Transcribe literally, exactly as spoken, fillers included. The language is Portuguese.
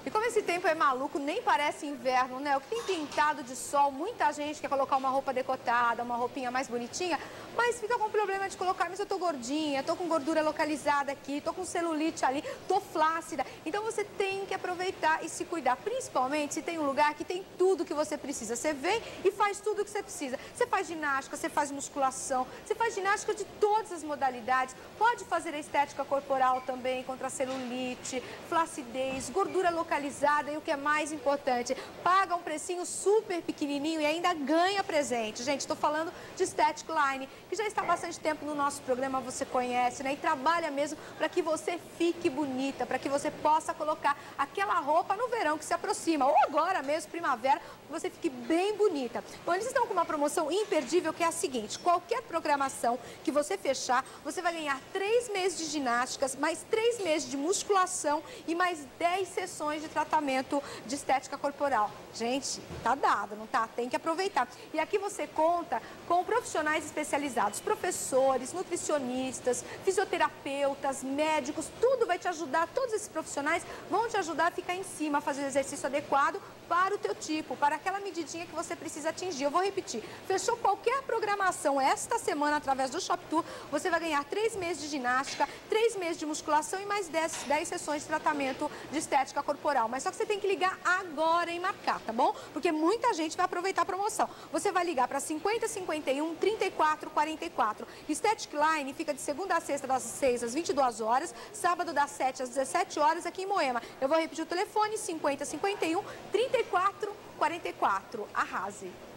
E como esse tempo é maluco, nem parece inverno, né? O que tem pintado de sol, muita gente quer colocar uma roupa decotada, uma roupinha mais bonitinha, mas fica com problema de colocar, mas eu tô gordinha, tô com gordura localizada aqui, tô com celulite ali, tô flácida. Então você tem que aproveitar e se cuidar, principalmente se tem um lugar que tem tudo que você precisa. Você vem e faz tudo que você precisa. Você faz ginástica, você faz musculação, você faz ginástica de todas as modalidades, pode fazer a estética corporal também, contra a celulite, flacidez, gordura localizada. E o que é mais importante, paga um precinho super pequenininho e ainda ganha presente. Gente, estou falando de Aesthetic Line, que já está há bastante tempo no nosso programa, você conhece, né? E trabalha mesmo para que você fique bonita, para que você possa colocar aquela roupa no verão que se aproxima, ou agora mesmo, primavera, que você fique bem bonita. Bom, eles estão com uma promoção imperdível que é a seguinte: qualquer programação que você fechar, você vai ganhar três meses de ginásticas, mais três meses de musculação e mais dez sessões de tratamento de estética corporal. Gente, tá dado, não tá? Tem que aproveitar. E aqui você conta com profissionais especializados, professores, nutricionistas, fisioterapeutas, médicos, tudo vai te ajudar, todos esses profissionais vão te ajudar a ficar em cima, a fazer o exercício adequado para o teu tipo, para aquela medidinha que você precisa atingir. Eu vou repetir, fechou qualquer programação esta semana através do Shop Tour, você vai ganhar três meses de ginástica, três meses de musculação e mais dez, dez sessões de tratamento de estética corporal. Mas só que você tem que ligar agora e marcar, tá bom? Porque muita gente vai aproveitar a promoção. Você vai ligar para cinquenta, cinquenta e um, trinta e quatro, quarenta e quatro. Aesthetic Line fica de segunda a sexta das seis às vinte e duas horas, sábado das sete às dezessete horas aqui em Moema. Eu vou repetir o telefone: cinquenta, cinquenta e um, trinta e quatro, quarenta e quatro. Arrase!